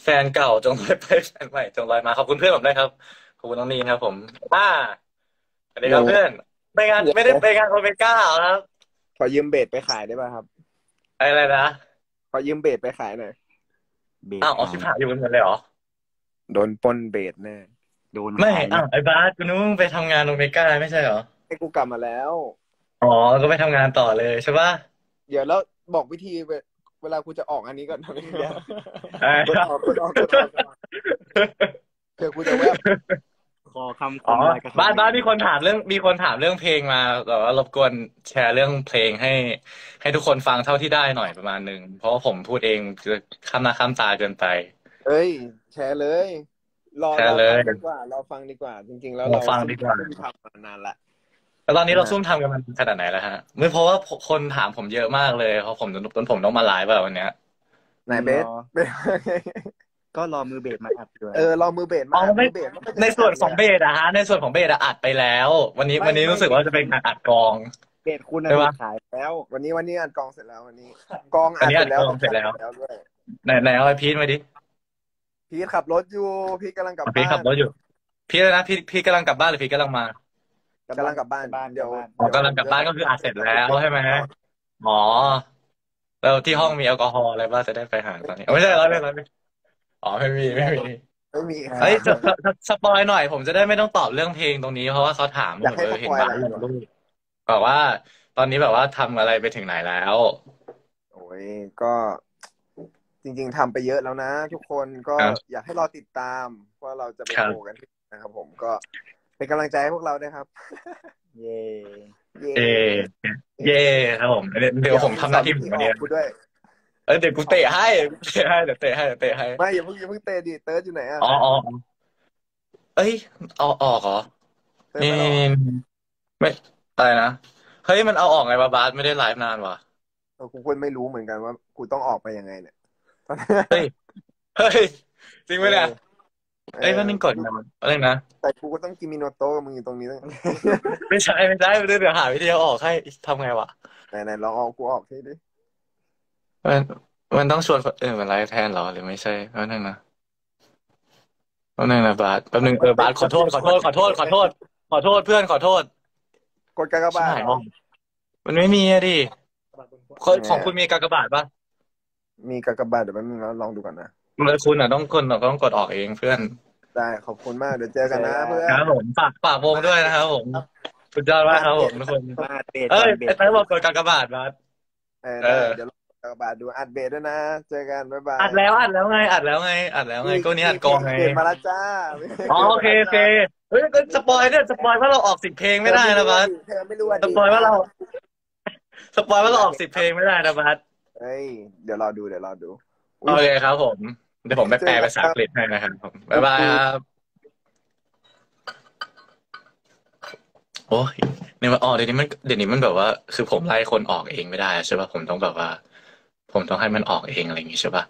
แฟนเก่าจงลอยไปแฟนใหม่จงลอยมาขอบคุณเพื่อนผมด้วยครับขอบคุณน้องนีนครับผมอ่าสวัสดีโยครับเพื่อนไปงานไม่ได้ไปงานโอเมก้าเหรอครับขอยืมเบสไปขายได้ป่ะครับอะไรนะขอยืมเบสไปขายหน่อยเบอ้าวออกสหายชิบหายอยู่บนเงินเลยเหรอโดนปล้นเบสแน่โดนไม่ขายไหมอ้าวไอ้บาสกูนึกว่ามึงไปทำงานโอเมก้าไม่ใช่เหรอให้กูกลับมาแล้วอ๋อก็ไปทำงานต่อเลยใช่ปะเดี๋ยวแล้วบอกวิธีเวลากูจะออกอันนี้ก่อนทำยังไงอ่ากดออกเผื่อกูจะแวบขอคำคอ๋อมลอยกระทงหนึ่งบ้านมีคนถามเรื่องเพลงมาแต่ว่ารบกวนแชร์เรื่องเพลงให้ทุกคนฟังเท่าที่ได้หน่อยประมาณหนึ่งเพราะว่าผมพูดเองจะข้ามหน้าข้ามตาเกินไปเอ้ยแชร์เลยรอแชร์เลยฟังดีกว่ารอฟังดีกว่าจริงๆแล้วมาเราซุ่มฟังดีกว่าทำมานานละแล้วตอนนี้เรานะซุ่มทำกันมันขนาดไหนแล้วฮะไม่เพราะว่าคนถามผมเยอะมากเลยเพราะผมจนผมต้องมาไลฟ์แบบวันเนี้ยไหนเบสรอเบสก็รอมือเบสมาอัดด้วยรอมือเบสอ๋อไม่มาอัดมือเบสมันก็จะในส่วนได้อัดเลยอะของเบสอะฮะในส่วนของเบสอะอัดไปแล้ววันนี้ไม่วันนี้รู้สึกว่าจะเป็นการอัดกลองเบสคุณน่ะใช่ปะถูกขายแล้ววันนี้อัดกองเสร็จแล้ววันนี้กองอันนี้อัดกอัดเสร็จแล้วลองเสร็จแล้วแพ็คเสร็จแล้วด้วยไหนเอาไอพีทมาดิพีทขับรถอยู่พีทกำลังกลับพีทบ้านขับรถอยู่พีทเลยนะพีทกำลังกลับบ้านหรือพีทกำลังมากลับบ้านกำลังกลับบ้านกลับบ้านเดี๋ยวกลับบ้านอ๋อกำลังกลับบ้านก็คืออัดเสร็จแล้วใช่ไหมอ๋อแล้วที่ห้องมีแอลกอฮอล์อะไรบ้างจะได้ไปหาตอนนี้ไม่ใช่เราเล่นอ๋อไม่มีไม่มีคเฮ้ยรับสปอยหน่อยผมจะได้ไม่ต้องตอบเรื่องเพลงตรงนี้เพราะว่าเขาถามอยากให้สปเห็นบ้าอยอะไรดีกว่านลงรูปบอกว่าตอนนี้แบบว่าทำอะไรไปถึงไหนแล้วโอ้ยก็จริงๆทำไปเยอะแล้วนะทุกคนก็ครับอยากให้รอติดตามว่าเราจะไปครับโชว์กันที่ไหนนะครับผมก็เป็นกำลังใจให้พวกเราด้วยครับเย่เย่เย่เย่ครับผมเดี๋ยวผมทำหน้าที่สอนวิธีอผมวันนี้อกกูด้วยเดี๋ยวกูเตะให้เดี๋ยวเตะให้ไม่อย่าเพิ่งเตะดิเติร์ดอยู่ไหนอะอ๋อเอ้ยเอาออกเหรอเติร์ดนี่มันออกไม่อะไรนะเฮ้ยมันเอาออกไงวะบาสไม่ได้ไลฟ์นานว่ะกูก็ไม่รู้เหมือนกันว่ากูต้องออกไปยังไงเนี่ยเฮ้ยเฮ้ยจริงไหเออมเนี่ยเออเอ้ยมันนี่กดนะมันอะไรนะแต่กูก็ต้องกินมิโนโต้กับมึงอยู่ตรงนี้ตั้งไม่ใช่เดี๋ยวหาวิธีเอาออกให้ทำไงวะไหนลองเอากูออกทีดิมันมันต้องชวนคนอื่นมาไลฟ์แทนเหรอหรือไม่ใช่แป๊บนึงนะบาสแป๊บนึงบาสขอโทษเพื่อนขอโทษกดกากชิบบาทเหรอหายห้องมันไม่มีอะดิคนยังไงอะของคุณมีกากบาทปะมีกากบาทเดี๋ยวแป๊บนึงนะลองดูก่อนนะเลยคุณอ่ะต้องกดออกเองเพื่อนได้ขอบคุณมากเดี๋ยวเจอกันนะเพื่อนครับผมฝากวงด้วยนะครับผมสุดยอดมากครับมาอัดเบสผมทุกคนมาอัดเบสเอ้ยก่อนเบไอ้เต้ยบอกสหายกดกากบาทบาสเออได้เดี๋ยวลองกากบาทดูอัดเบสด้วยนะเจอกันบ๊ายบายอัดแล้วไงก็นี่อัดกเพลงองไงเบสมาแล้วจ้าอ๋อเบสโอเคโอเคมาแล้วจ้าเฮ้ยสปอยว่าเราออก10 เพลงไม่ได้นะบาสเธอไม่รู้อสดีตนะปอยว่าเราสปอยว่าเราออก10 เพลงไม่ได้นะบาสเฮ้ยเดี๋ยวรอดูโออุ้ยเคครับผมเดี๋ยวผมไปเจแปลอกันครับภาษาอังกฤษให้นะครับผมบ๊ายบายครับโอ้ยเนี่ยมันเดี๋ยวนี้มันแบบว่าคือผมไล่คนออกเองไม่ได้ใช่ป่ะผมต้องแบบว่าผมต้องให้มันออกเองอะไรอย่างงี้ใช่ป่ะ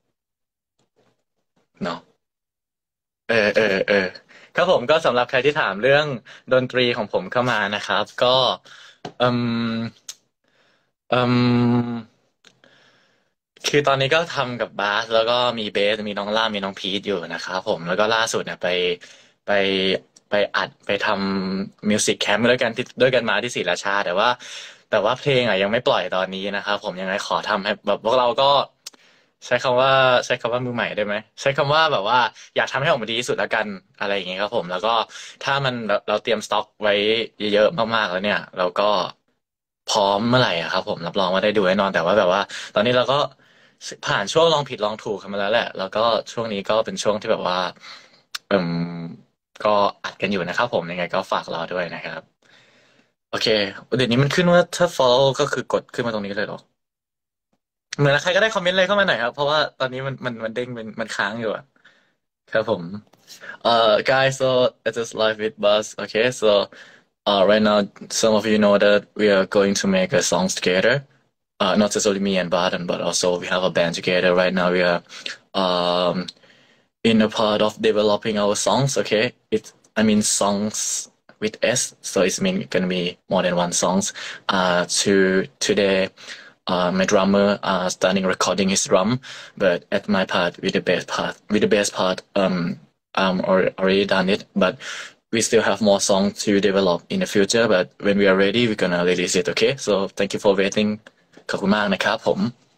เนาะเออครับผมก็สำหรับใครที่ถามเรื่องดนตรีของผมเข้ามานะครับก็เอืมเอืม คือตอนนี้ก็ทำกับบาสแล้วก็มีเบสมีน้องล่ามมีน้องพีทอยู่นะครับผมแล้วก็ล่าสุดเนี่ยไปไปอัดไปทำมิวสิกแคมป์ด้วยกันมาที่ศรีราชาแต่ว่าเพลงอ่ะยังไม่ปล่อยตอนนี้นะครับผมยังไงขอทำให้แบบพวกเราก็ใช้คำว่าใช้คำว่ามือใหม่ได้ไหมใช้คำว่าแบบว่าอยากทำให้ออกมาดีที่สุดแล้วกันอะไรอย่างเงี้ยครับผมแล้วก็ถ้ามันเราเตรียมสต็อกไว้เยอะๆมากๆแล้วเนี่ยเราก็พร้อมเมื่อไหร่อะครับผมรับรองว่าได้ดูแน่นอนแต่ว่าแบบว่า ตอนนี้เราก็ผ่านช่วงลองผิดลองถูกกันมาแล้วแหละแล้วก็ช่วงนี้ก็เป็นช่วงที่แบบว่าเอ่มก็อัดกันอยู่นะครับผมยังไงก็ฝากรอด้วยนะครับโอเคเดี๋ยวนี้มันขึ้นว่าถ้า follow ก็คือกดขึ้นมาตรงนี้เลยเหรอเหมือนใครก็ได้คอมเมนต์อะไรเข้ามาหน่อยครับเพราะว่าตอนนี้มันเด้งมันค้างอยู่อะครับผมguys so it's just live with Buzz okay so right now some of you know that we are going to make a songs together not just only me and Baden, but also we have a band together. Right now we are um, in a part of developing our songs. Okay, I mean songs with S, so it's gonna be more than one songs. To today, my drummer starting recording his drum, but at my part with the bass part I'm already done it, but we still have more songs to develop in the future, but when we are ready we're gonna release it. Okay, so thank you for waiting ขอบคุณมากนะครับผม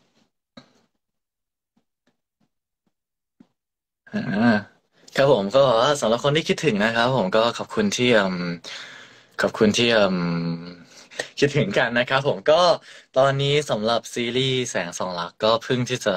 อ่าครับผมก็สำหรับคนที่คิดถึงนะครับผมก็ขอบคุณที่คิดถึงกันนะครับผมก็ตอนนี้สำหรับซีรีส์แสงสองลักก็เพิ่งที่จะ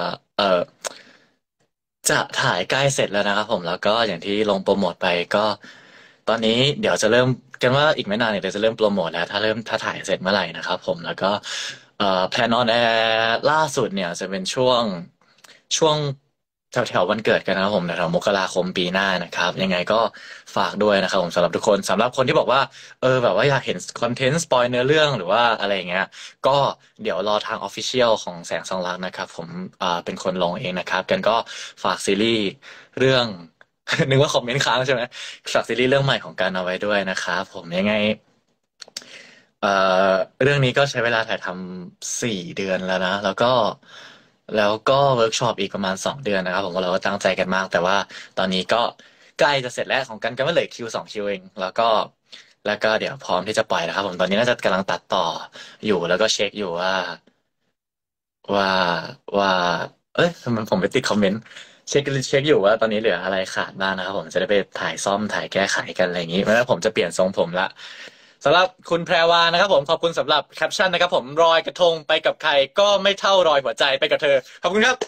จะถ่ายใกล้เสร็จแล้วนะครับผมแล้วก็อย่างที่ลงโปรโมทไปก็ตอนนี้เดี๋ยวจะเริ่มกันว่าอีกไม่นานเนี่ยเดี๋ยวจะเริ่มโปรโมทแล้วถ้าถ่ายเสร็จเมื่อไหร่นะครับผมแล้วก็แพลนออนแอร์ล่าสุดเนี่ยจะเป็นช่วงแถววันเกิดกันนะครับผมแถวๆมกราคมปีหน้านะครับยังไงก็ฝากด้วยนะครับผมสำหรับทุกคนสำหรับคนที่บอกว่าแบบว่าอยากเห็นคอนเทนต์สปอยเนื้อเรื่องหรือว่าอะไรอย่างเงี้ยก็เดี๋ยวรอทาง Official ของแสงสองลักษณ์นะครับผมเป็นคนลงเองนะครับกันก็ฝากซีรีส์เรื่อง นึกว่าคอมเมนต์ค้างใช่ไหมฝากซีรีส์เรื่องใหม่ของกันเอาไว้ด้วยนะครับผมยังไงเอ่อเรื่องนี้ก็ใช้เวลาถ่ายทำ4 เดือนแล้วนะแล้วก็เวิร์กช็อปอีกประมาณ2 เดือนนะครับผมเราก็ตั้งใจกันมากแต่ว่าตอนนี้ก็ใกล้จะเสร็จแล้วของกันก็ไม่เหลือคิว2 คิวเองแล้วก็เดี๋ยวพร้อมที่จะปล่อยแล้วครับผมตอนนี้น่าจะกำลังตัดต่ออยู่แล้วก็เช็คอยู่ว่าว่าทำไมผมไปติดคอมเมนต์เช็คอยู่ว่าตอนนี้เหลืออะไรขาดบ้างนะครับผมจะได้ไปถ่ายซ่อมถ่ายแก้ไขกันอะไรอย่างนี้ไม่งั้นผมจะเปลี่ยนทรงผมละสำหรับคุณแพรวานะครับผมขอบคุณสำหรับแคปชั่นนะครับผมรอยกระทงไปกับใครก็ไม่เท่ารอยหัวใจไปกับเธอขอบคุณครับ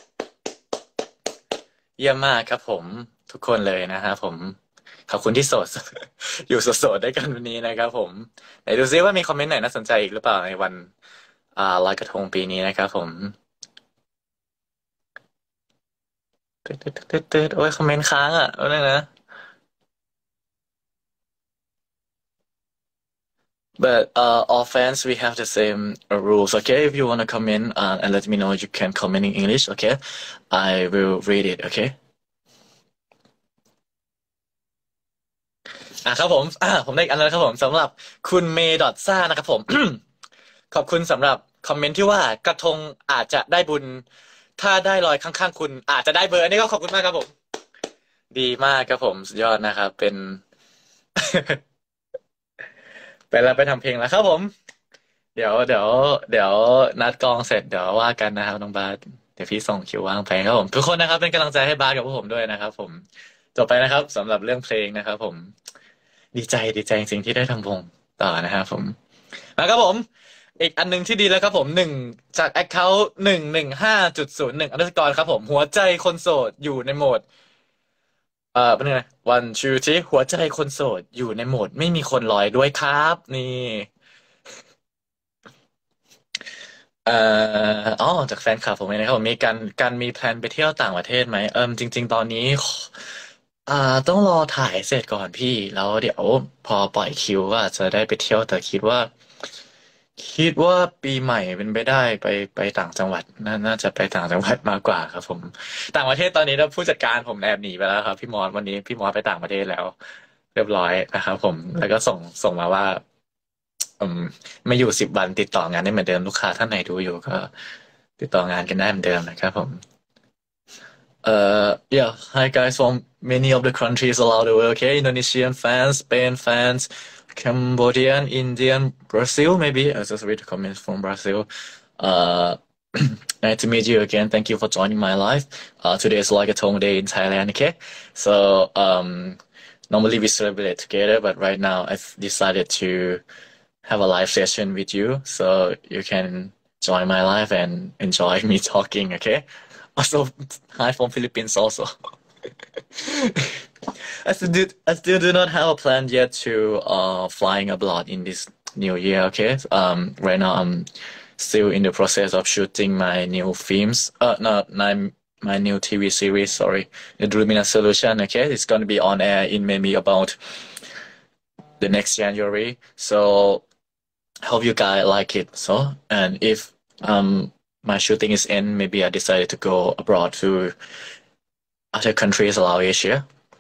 เยี่ยมมากครับผมทุกคนเลยนะฮะผมขอบคุณที่โสด อยู่โสดๆได้วยกันวันนี้นะครับผมไหนดูซิว่ามีคอมเมนต์ไหนน่าสนใจอีกหรือเปล่าในวันลอยกระทงปีนี้นะครับผมตึ๊ดโอ้ยคอมเมนต์ค้างอ่ะเอาเลยนะ But all fans, we have the same rules, okay? If you want to comment and let me know, you can comment in English, okay? I will read it, okay? ครับผมผมได้อีกอันแล้วครับผมสำหรับคุณเมย์ดอทซ่านะครับผม ขอบคุณสำหรับคอมเมนต์ที่ว่ากระทงอาจจะได้บุญ ถ้าได้รอยข้างๆคุณอาจจะได้เบอร์อันนี้ก็ขอบคุณมากครับผม ดีมากครับผมสุดยอดนะครับเป็น ไปแล้วไปทำเพลงแล้วครับผม เดี๋ยวนัดกองเสร็จเดี๋ยวว่ากันนะครับน้องบาสเดี๋ยวพี่ส่งคิวว่างเพลงครับผมทุกคนนะครับเป็นกำลังใจให้บาสกับพวกผมด้วยนะครับผมจบไปนะครับสำหรับเรื่องเพลงนะครับผมดีใจจริงๆที่ได้ทำวงต่อนะครับผมแล้วครับผมอีกอันหนึงที่ดีแล้วครับผมจาก account 115.01 underscore ครับผมหัวใจคนโสดอยู่ในโหมดเป็นไงวันชูที่หัวใจคนโสดอยู่ในโหมดไม่มีคนรอยด้วยครับนี่ เอ่จากแฟนคลับผมเองนะครับผมมีการมีแพลนไปเที่ยวต่างประเทศไหมจริงๆตอนนี้อ่าต้องรอถ่ายเสร็จก่อนพี่แล้วเดี๋ยวพอปล่อยคิวก็อาจจะได้ไปเที่ยวแต่คิดว่าปีใหม่เป็นไปได้ไปต่างจังหวัดน่าจะไปต่างจังหวัดมากกว่าครับผมต่างประเทศตอนนี้แล้วผู้จัดการผมแอบหนีไปแล้วครับพี่มอสวันนี้พี่มอสไปต่างประเทศแล้วเรียบร้อยนะครับผมแล้วก็ส่งมาว่า อืมไม่อยู่10 วันติดต่องานได้เหมือนเดิมลูกค้าท่านไหนดูอยู่ก็ติดต่องานกันได้เหมือนเดิมนะครับผม yeah. Hi guys from many of the countries around the world. Okay, Indonesian fans, Spain fans, Cambodian, Indian, Brazil. Maybe I just read the comments from Brazil. Uh, nice to meet you again. Thank you for joining my live. Today is like a Tong Day in Thailand. Okay, so normally we celebrate together, but right now I've decided to have a live session with you, so you can join my live and enjoy me talking. Okay. Also, hi from Philippines also. I still do not have a plan yet to flying abroad in this new year, okay? Right now I'm still in the process of shooting my new films. Not my new TV series, sorry. The Lumina Solution, okay? It's gonna be on air in maybe about the next January. So hope you guys like it. So, and if my shooting is end, maybe I decided to go abroad to other countries around Asia.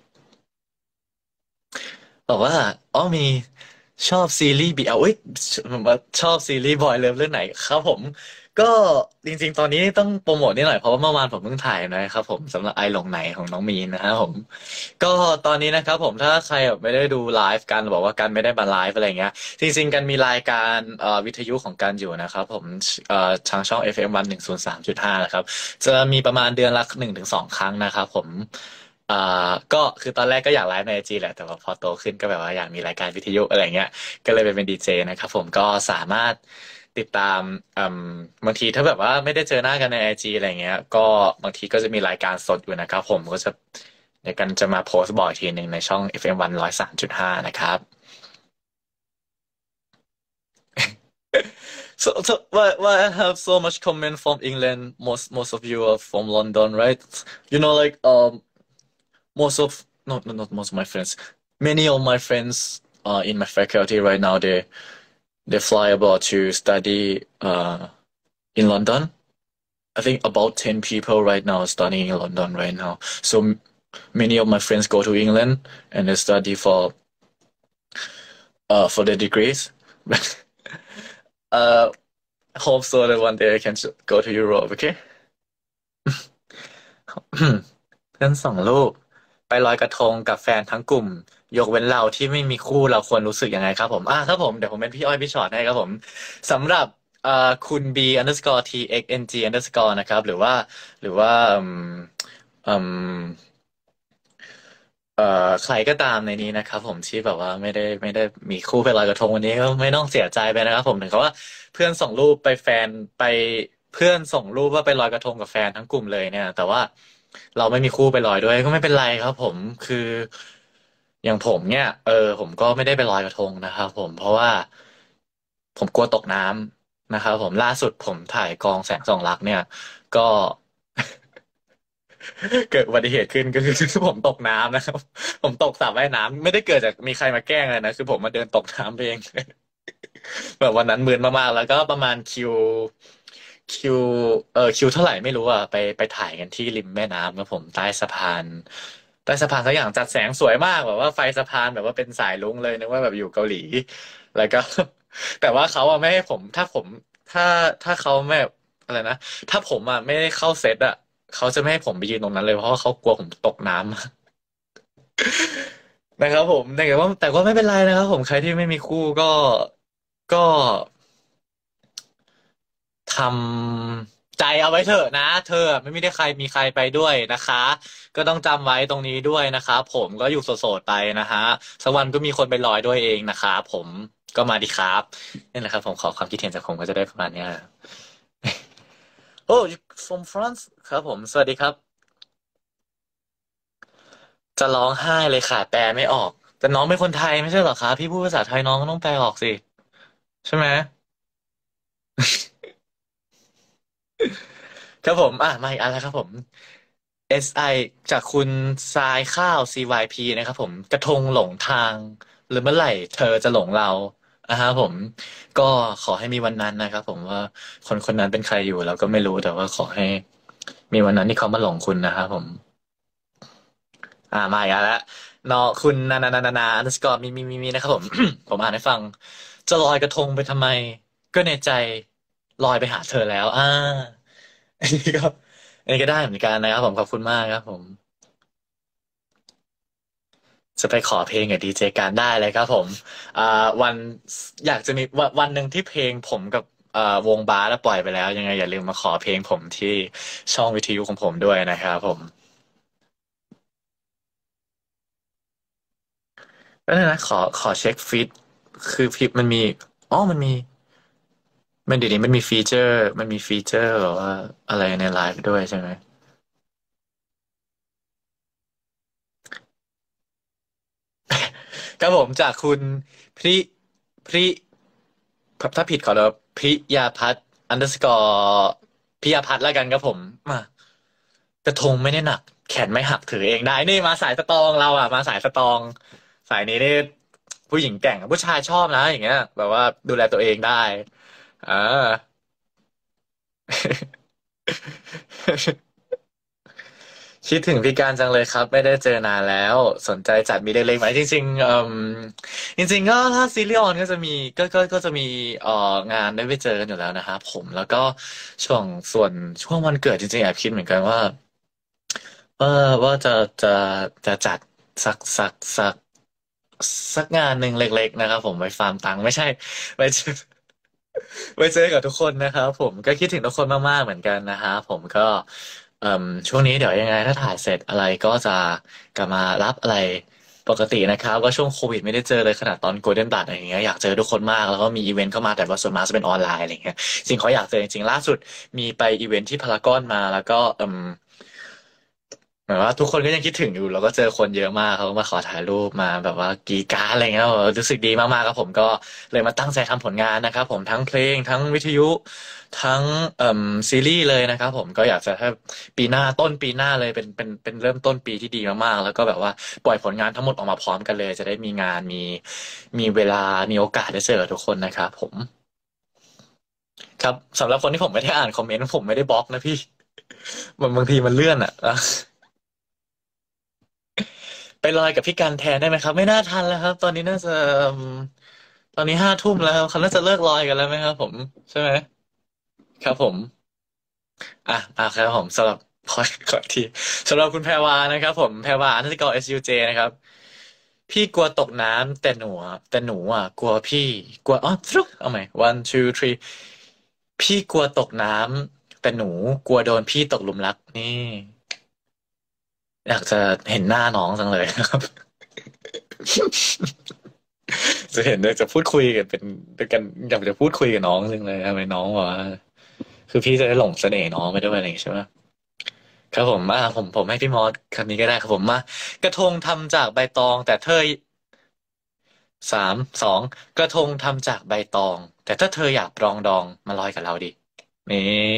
บอกว่ามีชอบซีรีส์บีเอลชอบซีรีส์บอยเลิฟเรื่องไหนครับผมก็จริงๆตอนนี้ต้องโปรโมทนิดหน่อยเพราะว่าเมื่อวานผมเพิ่งถ่ายนะครับผมสำหรับไอหลงไหนของน้องมีนนะครับผมก็ตอนนี้นะครับผมถ้าใครแบบไม่ได้ดูไลฟ์กันบอกว่ากันไม่ได้มาไลฟ์อะไรเงี้ยจริงๆกันมีรายการวิทยุของกันอยู่นะครับผมทางช่อง FM 103.5นะครับจะมีประมาณเดือนละ1 ถึง 2 ครั้งนะครับผมก็คือตอนแรกก็อยากไลฟ์ในไอจีแหละแต่ว่าพอโตขึ้นก็แบบว่าอยากมีรายการวิทยุอะไรเงี้ย ก็เลยไปเป็นดีเจนะครับผมก็สามารถติดตามบางทีถ้าแบบว่าไม่ได้เจอหน้ากันในไอจีอะไรเงี้ยก็บางทีก็จะมีรายการสดอยู่นะครับผมก็จะเดี๋ยวกันจะมาโพสต์บ่อยทีหนึ่งในช่อง FM 103.5นะครับ so why I have so much comment from England most of you are from London right you know like most of not most of my friends many of my friends in my faculty right now they fly abroad to study in London. I think about 10 people right now are studying in London right now. So many of my friends go to England and they study for their degrees. But uh hope so that one day I can go to Europe, okay? เพื่อน2 รูปไปลอยกระทงกับแฟนทั้งกลุ่มยกเว้นเราที่ไม่มีคู่เราควรรู้สึกยังไงครับผมครับผมเดี๋ยวผมเป็นพี่อ้อยพี่ชอตให้ครับผมสำหรับคุณ B underscore TXNG underscore นะครับหรือว่าอืมใครก็ตามในนี้นะครับผมที่แบบว่าไม่ได้มีคู่ไปลอยกระทงวันนี้ก็ไม่ต้องเสียใจไปนะครับผมถึงเขาว่าเพื่อนส่งรูปไปแฟนไปเพื่อนส่งรูปว่าไปลอยกระทงกับแฟนทั้งกลุ่มเลยเนี่ยแต่ว่าเราไม่มีคู่ไปลอยด้วยก็ไม่เป็นไรครับผมคืออย่างผมเนี่ยผมก็ไม่ได้ไปลอยกระทงนะครับผมเพราะว่าผมกลัวตกน้ำนะครับผมล่าสุดผมถ่ายกองแสงส่องรักเนี่ยก็ เกิดอุบัติเหตุขึ้นก็คือผมตกน้ำนะครับผมตกสระว่ายน้ำไม่ได้เกิดจากมีใครมาแกล้งเลยนะคือผมมาเดินตกน้ำเองแบบวันนั้นมึนมากๆแล้วก็ประมาณคิวคิวเท่าไหร่ไม่รู้อ่ะไปถ่ายกันที่ริมแม่น้ำครับผมใต้สะพานสักอย่างจัดแสงสวยมากแบบว่าไฟสะพานแบบว่าเป็นสายรุ้งเลยนึกว่าแบบอยู่เกาหลีแล้วก็แต่ว่าเขาอะไม่ให้ผมถ้าถ้าเขาไม่อะไรนะถ้าผมอะไม่ได้เข้าเซตอะเขาจะไม่ให้ผมไปยืนตรงนั้นเลยเพราะว่าเขากลัวผมตกน้ำ นะครับผมแต่ว่าไม่เป็นไรนะครับผมใครที่ไม่มีคู่ก็ทำใจเอาไว้เถอะนะเธอไม่มีได้ใครมีใครไปด้วยนะคะก็ต้องจำไว้ตรงนี้ด้วยนะครับผมก็อยู่โสดๆไปนะฮะสักวันก็มีคนไปลอยด้วยเองนะครับผมก็มาดีครับนี่แหละครับผมขอความคิดเห็นจากผมก็จะได้ประมาณเนี้ยโอ้ you from France ครับผมสวัสดีครับจะร้องไห้เลยค่ะแปลไม่ออกแต่น้องเป็นคนไทยไม่ใช่เหรอครับพี่พูดภาษาไทยน้องก็ต้องแปลออกสิใช่ไหม ครับผมมาอีกอันแล้วครับผม SI จากคุณทรายข้าว CYP นะครับผมกระทงหลงทางหรือเมื่อไหร่เธอจะหลงเราฮะผมก็ขอให้มีวันนั้นนะครับผมว่าคนคนนั้นเป็นใครอยู่เราก็ไม่รู้แต่ว่าขอให้มีวันนั้นที่เขามาหลงคุณนะครับผมมาอีกแล้วเนาะคุณนาอันสกอร์มีนะครับผม ผมอ่านให้ฟังจะลอยกระทงไปทำไมก็ในใจลอยไปหาเธอแล้วอันนี้ก็อันนี้ก็ได้เหมือนกันนะครับผมขอบคุณมากครับผมจะไปขอเพลงกับดีเจการได้เลยครับผมอ่าวันอยากจะมีวันหนึ่งที่เพลงผมกับวงบาสแล้วปล่อยไปแล้วยังไงอย่าลืมมาขอเพลงผมที่ช่องวิทยุของผมด้วยนะครับผมแล้วนะขอเช็คฟีดคือฟีดมันมีมันมีมันเดี๋ยวนี้มันมีฟีเจอร์แบบว่าอะไรในไลฟ์ด้วยใช่ไหมครับผมจากคุณพริพริ ถ้าผิดขอแล้วพิยาพัฒน์อันเดอร์สกอร์พิยาพัฒน์แล้วกันครับผมมากระทงไม่ได้หนักแขนไม่หักถือเองได้นี่มาสายสตรองเราอ่ะมาสายสตรองสายนี้นี่ผู้หญิงแกร่งอะผู้ชายชอบนะอย่างเงี้ยแบบว่าดูแลตัวเองได้อ่าคิดถึงพี่การจังเลยครับไม่ได้เจอนานแล้วสนใจจัดมีเล็กๆไหมจริงๆจริงๆก็ถ้าซีรีส์ออนก็จะมีก็จะมีงานได้ไปเจอกันอยู่แล้วนะครับผมแล้วก็ช่วงส่วนช่วงวันเกิดจริงๆแอบคิดเหมือนกันว่าว่าว่าจะจะจัดสักสักงานหนึ่งเล็กๆนะครับผมไปฟาร์มตังค์ไม่ใช่ไปเจอ ไว้เจอกับทุกคนนะครับผมก็คิดถึงทุกคนมากๆเหมือนกันนะฮะผมก็ช่วงนี้เดี๋ยวยังไงถ้าถ่ายเสร็จอะไรก็จะกลับมารับอะไรปกตินะครับก็ช่วงโควิดไม่ได้เจอเลยขนาดตอนโกลเด้นบัดอะไรอย่างเงี้ยอยากเจอทุกคนมากแล้วก็มีอีเวนต์เข้ามาแต่ว่าส่วนมากจะเป็นออนไลน์อะไรอย่างเงี้ยจริงเขาอยากเจอจริงๆล่าสุดมีไปอีเวนต์ที่พารากอนมาแล้วก็เหมือนว่าทุกคนก็ยังคิดถึงอยู่แล้วก็เจอคนเยอะมากเขาก็มาขอถ่ายรูปมาแบบว่ากรีดกรารอะไรเงี้ยรู้สึกดีมากๆครับผมก็เลยมาตั้งใจทำผลงานนะครับผมทั้งเพลงทั้งวิทยุทั้งซีรีส์เลยนะครับผมก็อยากจะให้ปีหน้าต้นปีหน้าเลยเป็นเริ่มต้นปีที่ดีมากๆแล้วก็แบบว่าปล่อยผลงานทั้งหมดออกมาพร้อมกันเลยจะได้มีงานมีเวลามีโอกาสได้เจอทุกคนนะครับผมครับสำหรับคนที่ผมไม่ได้อ่านคอมเมนต์ผมไม่ได้บล็อกนะพี่บางทีมันเลื่อนอ่ะ ไปลอยกับพี่กันแทนได้ไหมครับไม่น่าทันแล้วครับตอนนี้น่าจะตอนนี้5 ทุ่มแล้วครับเขาน่าจะเลิกลอยกันแล้วไหมครับผมใช่ไหมครับผมครับผมสำหรับขออีกทีสำหรับคุณแพรวานะครับผมแพรวานักกอ SUJ นะครับพี่กลัวตกน้ำแต่หนูกลัวพี่กลัวฟลุกเอาใหม่ one two three พี่กลัวตกน้ำแต่หนูกลัวโดนพี่ตกหลุมรักนี่อยากจะเห็นหน้าน้องจังเลยครับ จะเห็นเลยจะพูดคุยกันเป็นด้วยกันอยากจะพูดคุยกับน้องจริงเลยทำไมน้องบอกว่าคือพี่จะได้หลงเสน่ห์น้องไปด้วยอะไรอย่างงี้ใช่ไหมครับผมผมให้พี่มอสคำนี้ก็ได้ครับผมมากระทงทำจากใบตองแต่เธอ3 2กระทงทำจากใบตองแต่ถ้าเธออยากปรองดองมาลอยกับเราดินี่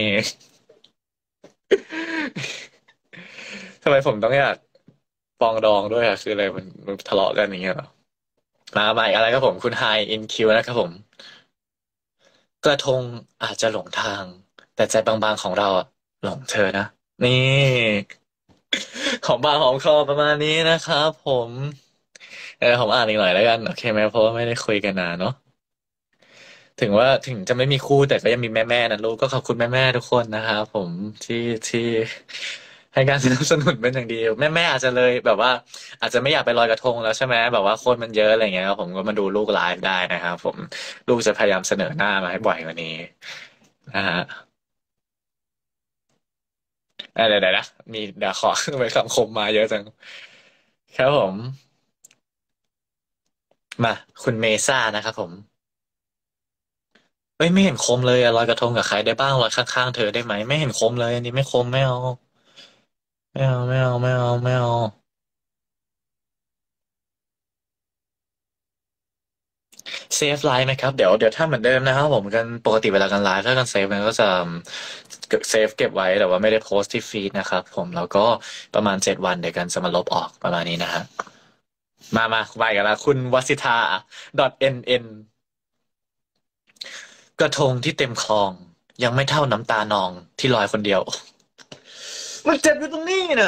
ทำไมผมต้องอยากปรองดองด้วยอะคืออะไรมันทะเลาะกันอย่างเงี้ยเหรอมาใหม่อะไรครับผมคุณไฮอินคิวนะครับผม กระทงอาจจะหลงทางแต่ใจบางๆของเราอะหลงเธอนะนี่ของบางของคอประมาณนี้นะครับผมผมอ่านอีกหน่อยแล้วกันโอเคไหมเพราะว่าไม่ได้คุยกันนานเนาะถึงจะไม่มีคู่แต่ก็ยังมีแม่ๆนะลูกก็ขอบคุณแม่ๆทุกคนนะครับผมที่ให้การสนับสนุนเป็นอย่างดีแม่ๆอาจจะเลยแบบว่าอาจจะไม่อยากไปลอยกระทงแล้วใช่ไหมแบบว่าคนมันเยอะอะไรเงี้ยผมก็มาดูลูกไลฟ์ได้นะครับผมลูกจะพยายามเสนอหน้ามาให้บ่อยกว่านี้ นะฮะเดี๋ยวนะเดี๋ยวขอไปคำคมมาเยอะจังครับผมมาคุณเมซ่านะครับผมเอ้ยไม่เห็นคมเลยอะลอยกระทงกับใครได้บ้างลอยข้างๆเธอได้ไหมไม่เห็นคมเลยอันนี้ไม่คมไม่เอาไม่เอาเซฟไลฟ์ไหมครับเดี๋ยวถ้าเหมือนเดิมนะครับผมกันปกติเวลากันไลฟ์ถ้ากันเซฟมันก็จะเซฟเก็บไว้แต่ว่าไม่ได้โพสต์ที่ฟีดนะครับผมแล้วก็ประมาณ7 วันเดี๋ยวกันจะมาลบออกประมาณนี้นะฮะมาไปกันละคุณวสิธา .nn กระทงที่เต็มคลองยังไม่เท่าน้ำตานองที่ลอยคนเดียวมันเจ็บอยู่ตรงนี้นะ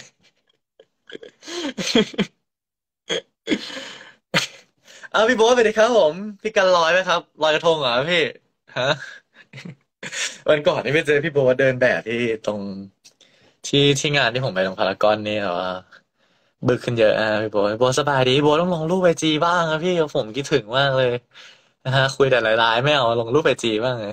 พี่โบ๊ทไปดิครับผมพี่กันลอยไหมครับลอยกระทงเหรอพี่ฮะวันก่อนที่ไปเจอพี่โบ๊ทเดินแบบที่ตรงที่งานที่ผมไปตรงพารากอนนี่เหรอว่าบึกขึ้นเยอะพี่โบ๊ทสบายดีพี่โบ๊ทต้องลงรูปไอจีบ้างครับพี่ผมคิดถึงมากเลยนะฮะคุยแต่ไลน์ไม่เอาลงรูปไอจีบ้างเลย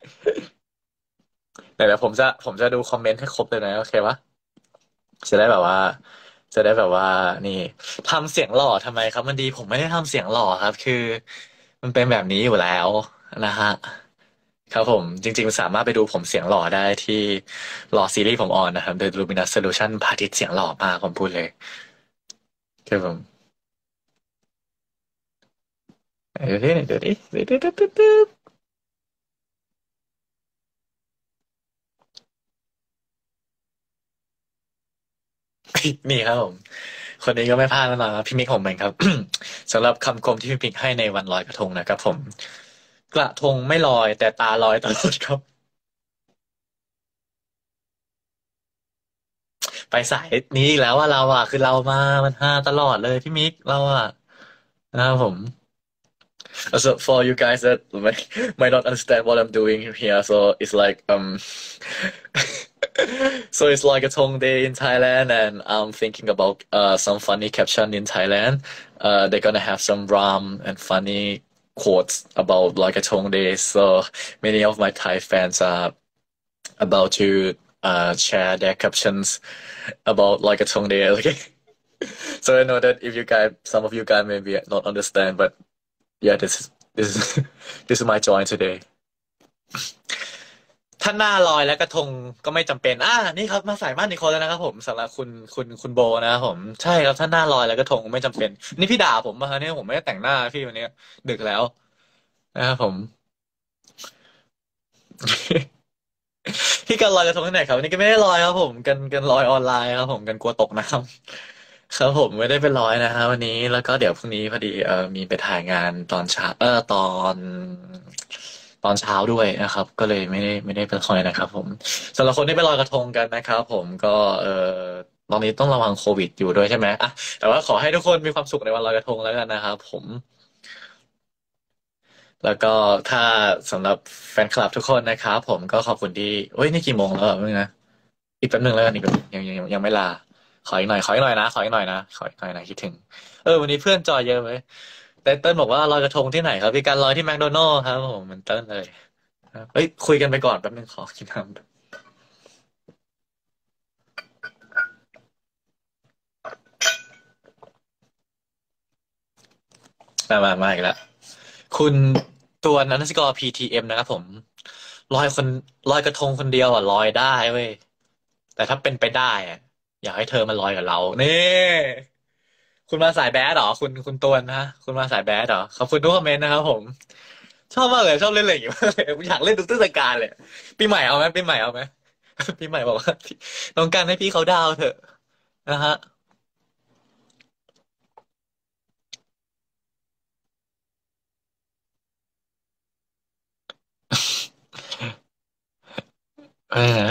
เดี๋ยวผมจะดูคอมเมนต์ให้ครบเลยนะโอเคปะ จะได้แบบว่าจะได้แบบว่านี่ทำเสียงหล่อทำไมครับมันดีผมไม่ได้ทำเสียงหล่อครับคือมันเป็นแบบนี้อยู่แล้วนะฮะครับผมจริงๆสามารถไปดูผมเสียงหล่อได้ที่หล่อซีรีส์ผมออนนะครับ The Luminous Solution พระอาทิตย์เสียงหล่อมากผมพูดเลยครับผมเดี๋ยวดินี่ครับผมคนนี้ก็ไม่พลาดแน่นอนครับพี่มิกผมเองครับสำหรับคำคมที่พี่มิกให้ในวันลอยกระทงนะครับผมกระทงไม่ลอยแต่ตาลอยตลอดครับไปสายนี้อีกแล้วว่าเราอ่ะคือเรามามันฮาตลอดเลยพี่มิกเราอ่ะนะครับผม So for you guys that might not understand what I'm doing here, so it's like so it's like a Tong Day in Thailand, and I'm thinking about some funny caption in Thailand. They're gonna have some rhyme and funny quotes about like a Tong Day. So many of my Thai fans are about to share their captions about like a Tong Day. Okay. So I know that if you guys, some of you guys maybe not understand, but yeah, this is this is my joy today. ถ้าหน้าลอยและกระทงก็ไม่จำเป็นนี่ครับมาสายบ้านนิโคลแล้วนะครับผมสำหรับคุณโบนะครับผมใช่ครับถ้าหน้าลอยและกระทงไม่จำเป็นนี่พี่ด่าผมมาฮะเนี่ยผมไม่ได้แต่งหน้าพี่วันนี้ดึกแล้วนะครับผม พี่กันลอยกระทงที่ไหนครับวันนี้ก็ไม่ได้ลอยครับผมกันลอยออนไลน์ครับผมกันกลัวตกน้ำครับผมไม่ได้ไปลอยนะครับวันนี้แล้วก็เดี๋ยวพรุ่งนี้พอดีมีไปถ่ายงานตอนเช้าตอนเช้าด้วยนะครับก็เลยไม่ได้ไปลอยนะครับผมสำหรับคนที่ไปลอยกระทงกันนะครับผมก็ตอนนี้ต้องระวังโควิดอยู่ด้วยใช่ไหมแต่ว่าขอให้ทุกคนมีความสุขในวันลอยกระทงแล้วกันนะครับผม แล้วก็ถ้าสำหรับแฟนคลับทุกคนนะครับผมก็ขอบคุณที่เฮ้ยนี่กี่โมงแล้วมึงนะอีกแป๊บนึงแล้วกันอีกแป๊บนึงยังไม่ลาขออีกหน่อยนะขออีกหน่อยนะคิดถึงวันนี้เพื่อนจอยเยอะไหมแต่เติ้ลบอกว่าลอยกระทงที่ไหนครับพี่การลอยที่แมคโดนัลด์ครับผมมันเติ้ลเลยครับเฮ้ยคุยกันไปก่อนแป๊บนึงขอกินน้ำมาอีกแล้วคุณตัวนั้นสกอร์ PTM นะครับผมลอยคนลอยกระทงคนเดียวลอยได้เว้ยแต่ถ้าเป็นไปได้อยากให้เธอมาลอยกับเรานี่คุณมาสายแบดเหรอคุณตวนฮะคุณมาสายแบดเหรอขอบคุณทุกคอมเมนต์นะครับผมชอบมากเลยชอบเล่นอะไรอย่างเงี้ยมากเลยอยากเล่นทุกเทศกาลเลยปีใหม่เอาไหมปีใหม่เอาไหมปีใหม่บอกว่าต้องการให้พี่เขาดาวเถอะนะฮะนะ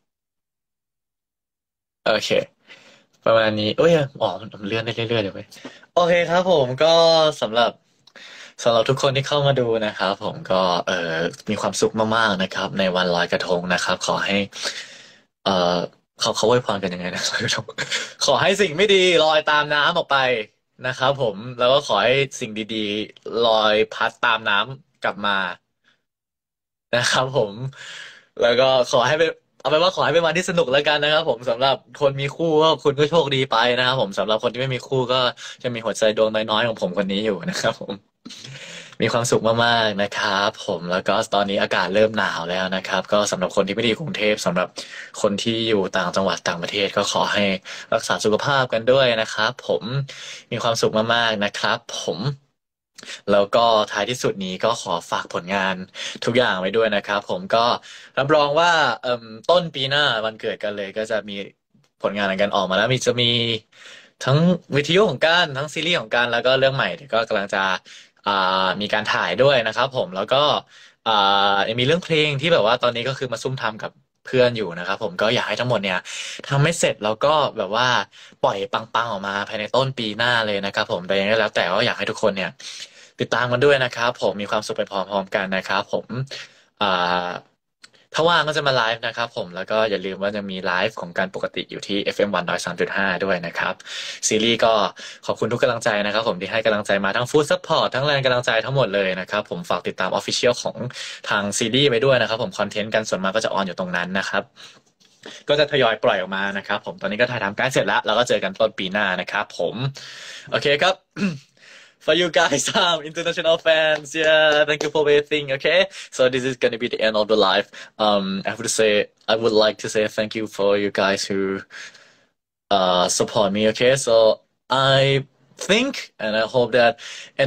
โอเคประมาณนี้มันเลื่อนได้เรื่อยๆเลยเว้ยโอเคครับผมก็สำหรับสำหรับทุกคนที่เข้ามาดูนะครับผมก็มีความสุขมากๆนะครับในวันลอยกระทงนะครับขอให้เอ่อเขาอวยพรกันยังไงนะลอยกระทงขอให้สิ่งไม่ดีลอยตามน้ำออกไปนะครับผมแล้วก็ขอให้สิ่งดีๆลอยพัดตามน้ำกลับมา นะครับผมแล้วก็ขอให้เป็นเอาเป็นว่าขอให้เป็นวันที่สนุกแล้วกันนะครับผมสำหรับคนมีคู่ก็คุณก็โชคดีไปนะครับผมสำหรับคนที่ไม่มีคู่ก็จะมีหัวใจดวงน้อยๆของผมคนนี้อยู่นะครับผมมีความสุขมากๆนะครับผมแล้วก็ตอนนี้อากาศเริ่มหนาวแล้วนะครับก็สำหรับคนที่ไม่ได้อยู่กรุงเทพสำหรับคนที่อยู่ต่างจังหวัดต่างประเทศก็ขอให้รักษาสุขภาพกันด้วยนะครับผมมีความสุขมากๆนะครับผมแล้วก็ท้ายที่สุดนี้ก็ขอฝากผลงานทุกอย่างไว้ด้วยนะครับผมก็รับรองว่าต้นปีหน้าวันเกิดกันเลยก็จะมีผลงานอะไรกันออกมาแล้วจะมีทั้งวิทยุของกันทั้งซีรีส์ของกันแล้วก็เรื่องใหม่ที่ก็กำลังจะมีการถ่ายด้วยนะครับผมแล้วก็อ่ยังมีเรื่องเพลงที่แบบว่าตอนนี้ก็คือมาซุ่มทำกับเพื่อนอยู่นะครับผมก็อยากให้ทั้งหมดเนี่ยทำให้เสร็จแล้วก็แบบว่าปล่อยปังๆออกมาภายในต้นปีหน้าเลยนะครับผมแต่ยังไงแล้วแต่ว่าอยากให้ทุกคนเนี่ยติดตามกันด้วยนะครับผมมีความสุขไปพร้อมๆกันนะครับผมอ่าถ้าว่างก็จะมาไลฟ์นะครับผมแล้วก็อย่าลืมว่าจะมีไลฟ์ของการปกติอยู่ที่ FM 103.5ด้วยนะครับซีรีส์ก็ขอบคุณทุกกำลังใจนะครับผมที่ให้กำลังใจมาทั้งฟู้ดซัพพอร์ตทั้งแรงกำลังใจทั้งหมดเลยนะครับผมฝากติดตาม Official ของทางซีรีส์ไปด้วยนะครับผมคอนเทนต์กันส่วนมากก็จะออนอยู่ตรงนั้นนะครับก็จะทยอยปล่อยออกมานะครับผมตอนนี้ก็ถ่ายทำใกล้เสร็จแล้วแล้วก็เจอกันต้นปีหน้านะครับผมโอเคครับ For you guys, international fans, yeah, thank you for waiting. Okay, so this is gonna be the end of the live. I would like to say thank you for you guys who support me. Okay, so I think and I hope that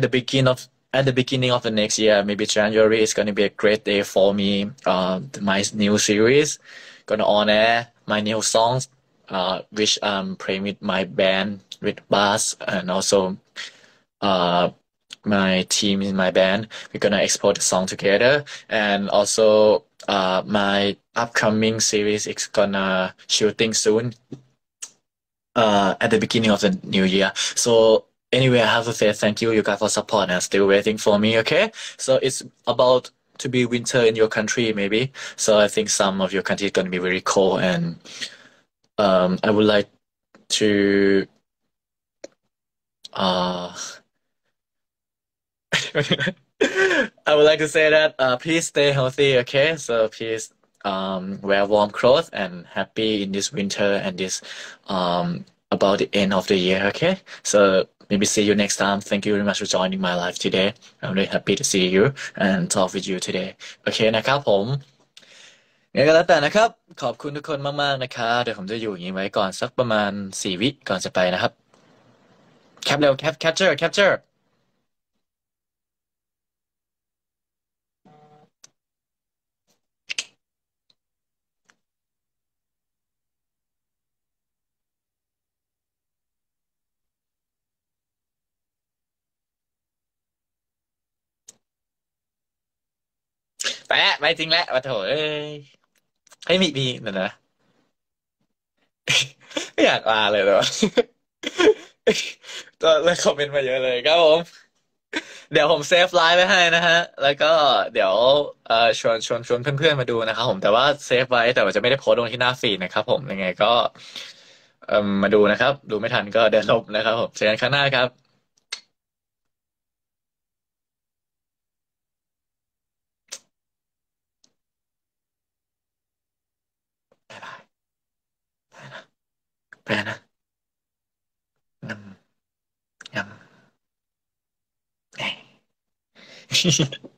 at the beginning of the next year, maybe January is gonna be a great day for me. My new series gonna on air, my new songs, which I'm playing with my band with bass and also my team in my band. We're gonna explore the song together, and also my upcoming series is gonna shooting soon. at the beginning of the new year. So anyway, I have to say thank you, you guys, for support and still waiting for me. Okay, so it's about to be winter in your country, maybe. So I think some of your country is going to be very cold, and I would like to uh I would like to say that please stay healthy, okay? So please wear warm clothes and happy in this winter and this about the end of the year, okay? So maybe see you next time. Thank you very much for joining my live today. I'm really happy to see you and talk with you today. โอเคนะครับผมไงก็แล้วแต่นะครับขอบคุณทุกคนมากๆนะครับเดี๋ยวผมจะอยู่อย่างนี้ไว้ก่อนสักประมาณ4 วิก่อนจะไปนะครับแคปเร็วแคปเจอร์แปะไม่จริงแล้ววะโถเอ้ยให้ยมีเดี๋ยวนะ ไม่อยากลาเลยแต่ว่าก็เลยคอมเมนต์มาเยอะเลยครับผมเดี๋ยวผมเซฟไลน์ไว้ให้นะฮะแล้วก็เดี๋ยวชวนเพื่อนๆมาดูนะครับผมแต่ว่าเซฟไว้แต่ว่าจะไม่ได้โพสต์ลงที่หน้าฟีดนะครับผมยังไงก็มาดูนะครับดูไม่ทันก็เดี๋ยวลบนะครับผมเจอกันครั้งหน้าครับบ๊ายบายไปนะงำงำ